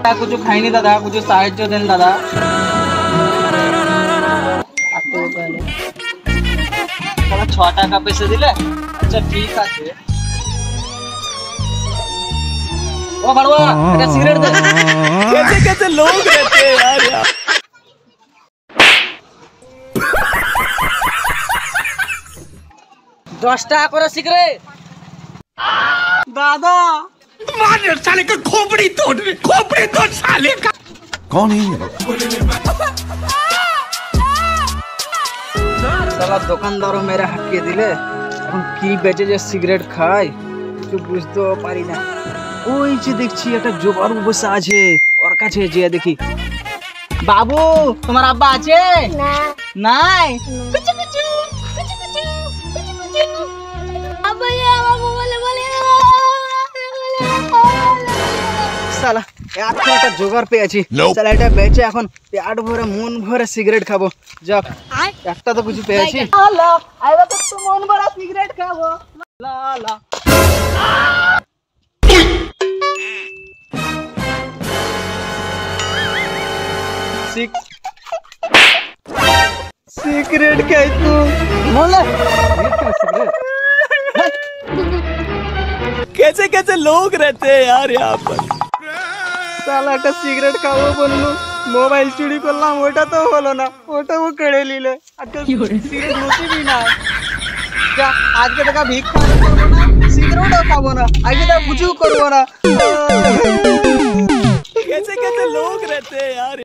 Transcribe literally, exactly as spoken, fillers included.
कुछ खाइनी दादा, कुछ साहाय्य देन दादा। छ टाका पैसे दिले। अच्छा ठीक है। ओ बड़वा एक सिगरेट दे। कैसे कैसे लोग रहते हैं यार यार। दस टाका करो सिगरेट दादा। मार साले का खोपड़ी तोड़ दे, खोपड़ी तोड़ साले का। कौन है ये? साला दुकानदारों मेरे हटके दिले এখন কি বেচে যে সিগারেট খায় কিছু বুঝতেও পারি না। ওই যে দেখছি একটা জোগাড় বসে আছে, ওর কাছে যেয়ে দেখি। বাবু তোমার আব্বা আছে? না নাই। কুচু কুচু কুচু কুচু কুচু কুচু আব্বা ये আমাকে বলে বলে সালা এখন একটা জোগাড় পেয়েছি। সালা এটা বেচে এখন পেট ভরে মন ভরে সিগারেট খাবো। যাক একটা তো কিছু পেয়েছি। আল্লাহ আইবা তো তো মন ভরা সিগারেট খাবো। লা লা सिगरेट खाई तू मोले सिगरेट। कैसे कैसे लोग रहते हैं यार यहाँ पर। साला একটা সিগারেট খাবো বললো, মোবাইল চুরি করলাম, ওটা তো হলো না, ওটাও কেড়ে নিলে। আজকে সিগারেট নসিবই না। যা আজকে টাকা ভিক্ষা করবো না, সিগারেটও খাবো না, আজকে তো কিছু করবো না। कैसे कैसे लोग रहते हैं यार।